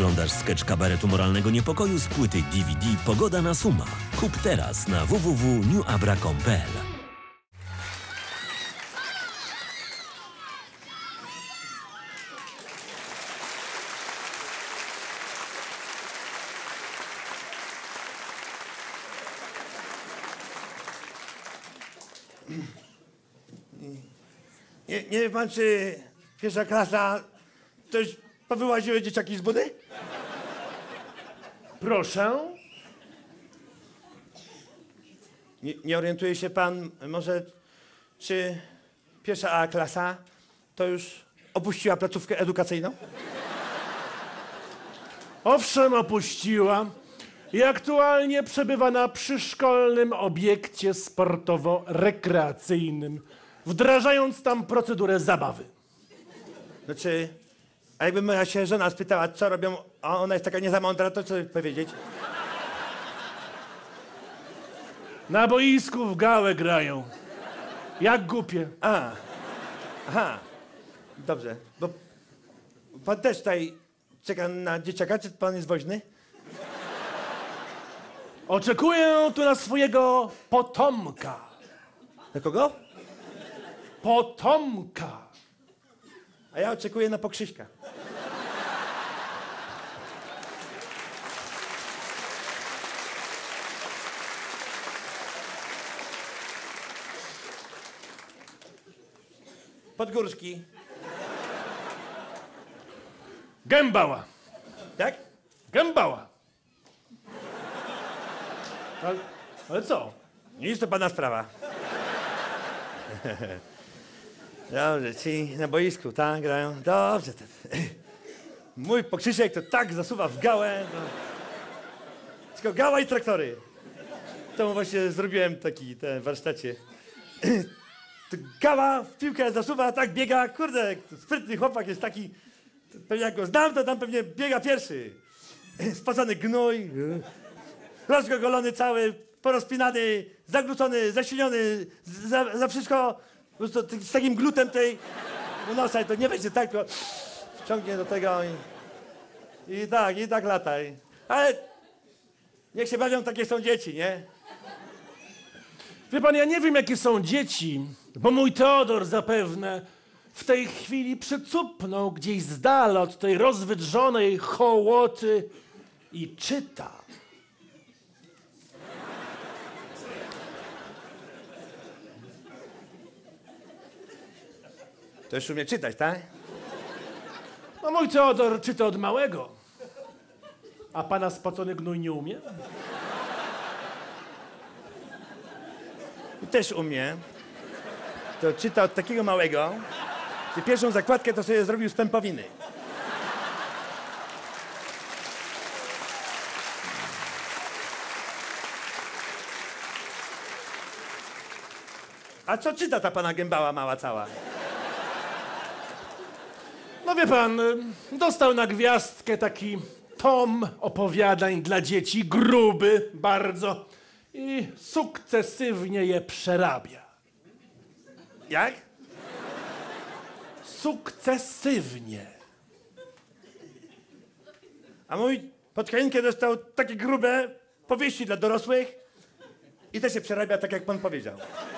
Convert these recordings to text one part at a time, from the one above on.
Oglądasz sketch kabaretu moralnego niepokoju z płyty DVD Pogoda na Suma. Kup teraz na www.newabra.com.pl. Nie wie pan, czy pierwsza klasa to już powyłaziły dzieciaki z budy? Proszę? Nie orientuje się pan może, czy pierwsza A klasa to już opuściła placówkę edukacyjną? Owszem, opuściła i aktualnie przebywa na przyszkolnym obiekcie sportowo-rekreacyjnym, wdrażając tam procedurę zabawy. Znaczy, a jakby moja się żona spytała, co robią, a ona jest taka niezamądra, to co powiedzieć? Na boisku w gałę grają. Jak głupie. Aha, dobrze, bo pan też tutaj czeka na dzieciaka, czy pan jest woźny? Oczekuję tu na swojego potomka. Na kogo? Potomka. A ja oczekuję na pokrzyśka. Podgórski. Gębała. Tak? Gębała. Ale co? Nie jest to pana sprawa. Dobrze, ci na boisku, tak, grają. Dobrze. Mój pokrzysiek to tak zasuwa w gałę. To... Tylko gała i traktory. To mu właśnie zrobiłem taki, w warsztacie. To gała w piłkę zasuwa, tak biega, kurde, sprytny chłopak jest taki. Pewnie jak go znam, to tam pewnie biega pierwszy. Spacony gnój, rozgogolony cały, porozpinany, zaglucony, zasilniony, za wszystko po prostu z takim glutem tej nosa i to nie będzie tak, tylko wciągnie do tego i tak lataj. Ale niech się bawią, takie są dzieci, nie? Wie pan, ja nie wiem, jakie są dzieci, bo mój Teodor zapewne w tej chwili przycupnął gdzieś z dala od tej rozwydrzonej hołoty i czyta. To już umie czytać, tak? No mój Teodor czyta od małego. A pana spocony gnój nie umie? Też umie. To czyta od takiego małego, że pierwszą zakładkę to sobie zrobił z pępowiny. A co czyta ta pana gębała mała cała? No wie pan, dostał na gwiazdkę taki tom opowiadań dla dzieci, gruby bardzo i sukcesywnie je przerabia. Jak? Sukcesywnie. A mój pod choinkę dostał takie grube powieści dla dorosłych i też się przerabia tak, jak pan powiedział.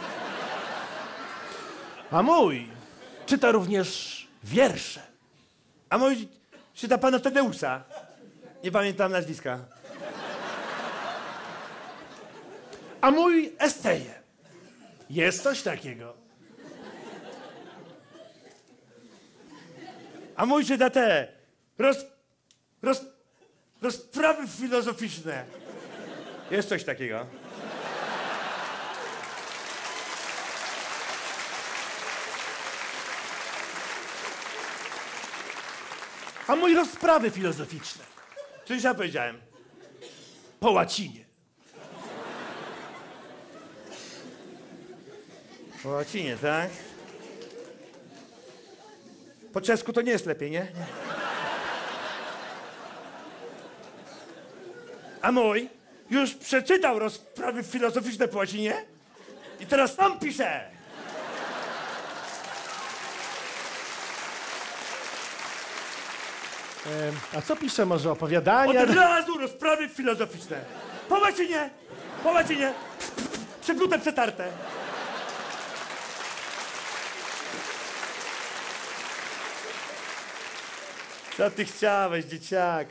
A mój czyta również wiersze. A mój czyta pana Tadeusza. Nie pamiętam nazwiska. A mój eseje. Jest coś takiego. A mój czyta te rozprawy filozoficzne. Jest coś takiego. A mój rozprawy filozoficzne. Coś ja powiedziałem. Po łacinie. Po łacinie, tak? Po czesku to nie jest lepiej, nie? A mój już przeczytał rozprawy filozoficzne po łacinie i teraz sam pisze. A co pisze może opowiadania? Od razu rozprawy filozoficzne. Po łacinie, po łacinie. Przeglutem przetarte. Co ty chciałeś, dzieciak?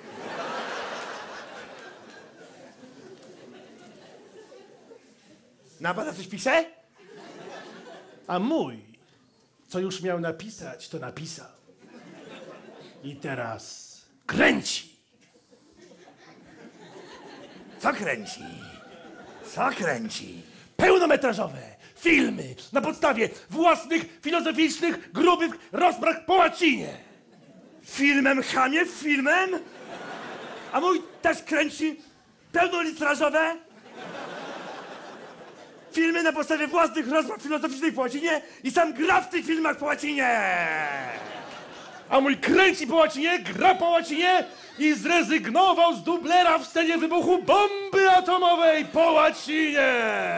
Napada coś pisze? A mój, co już miał napisać, to napisał. I teraz kręci. Co kręci? Co kręci? Pełnometrażowe filmy na podstawie własnych, filozoficznych, grubych rozpraw po łacinie. Filmem, chamie, filmem? A mój też kręci pełnolitrażowe filmy na podstawie własnych rozpraw filozoficznych po łacinie i sam gra w tych filmach po łacinie! A mój kręci po łacinie, gra po łacinie i zrezygnował z dublera w scenie wybuchu bomby atomowej po łacinie.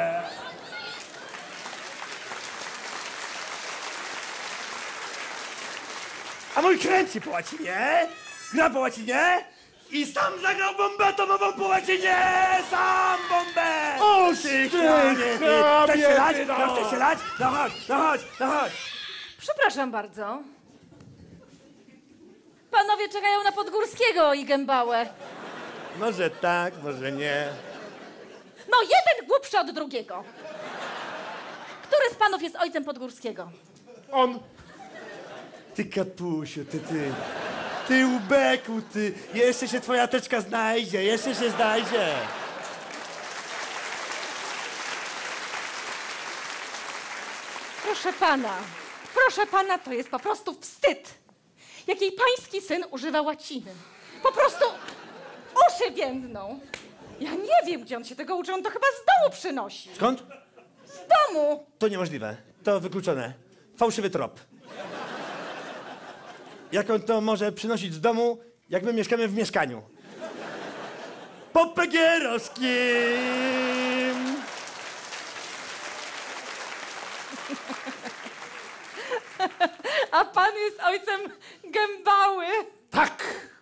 A mój kręci po łacinie, gra po łacinie i sam zagrał bombę atomową po łacinie! Sam bombę! O, Ty ty chamie, ty! Chcesz się lać? chamie, no. No, chcesz się lać? No chodź, no chodź, no chodź! Przepraszam bardzo. Panowie czekają na Podgórskiego i Gębałę. Może tak, może nie. No, jeden głupszy od drugiego. Który z panów jest ojcem Podgórskiego? On. Ty kapusiu, ty ubeku, ty. Jeszcze się twoja teczka znajdzie, jeszcze się znajdzie. Proszę pana, to jest po prostu wstyd. Jakiej pański syn używa łaciny. Po prostu uszy więdną. Ja nie wiem, gdzie on się tego uczy, on to chyba z domu przynosi. Skąd? Z domu! To niemożliwe, to wykluczone. Fałszywy trop. Jak on to może przynosić z domu, jak my mieszkamy w mieszkaniu? Po pegierowskim! A pan jest ojcem Gębały. Tak.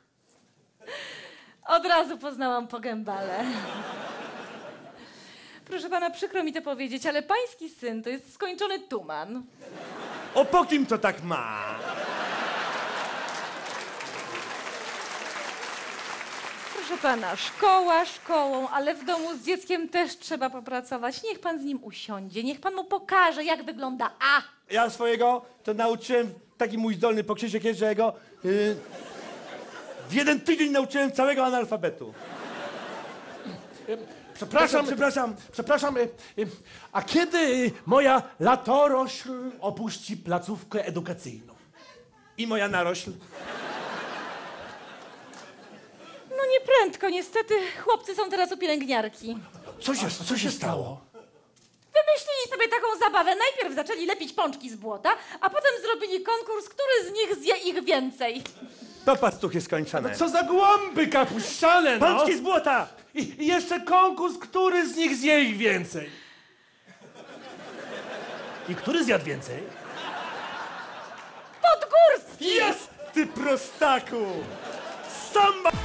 Od razu poznałam po Gębale. Proszę pana, przykro mi to powiedzieć, ale pański syn to jest skończony tuman. O po kim to tak ma? Proszę pana, szkoła szkołą, ale w domu z dzieckiem też trzeba popracować. Niech pan z nim usiądzie, niech pan mu pokaże, jak wygląda A. Ja swojego to nauczyłem, taki mój zdolny pokrzysiek jest, że jego w jeden tydzień nauczyłem całego analfabetu. Przepraszam, a kiedy moja latorośl opuści placówkę edukacyjną? I moja narośl. No nieprędko, niestety. Chłopcy są teraz u pielęgniarki. Co się stało? Wymyślili sobie taką zabawę. Najpierw zaczęli lepić pączki z błota, a potem zrobili konkurs, który z nich zje ich więcej. To pastuchy skończone. Co za głąby kapuściane, no! Pączki z błota! I jeszcze konkurs, który z nich zje ich więcej. I który zjadł więcej? Podgórski! Jest, ty prostaku! Samba!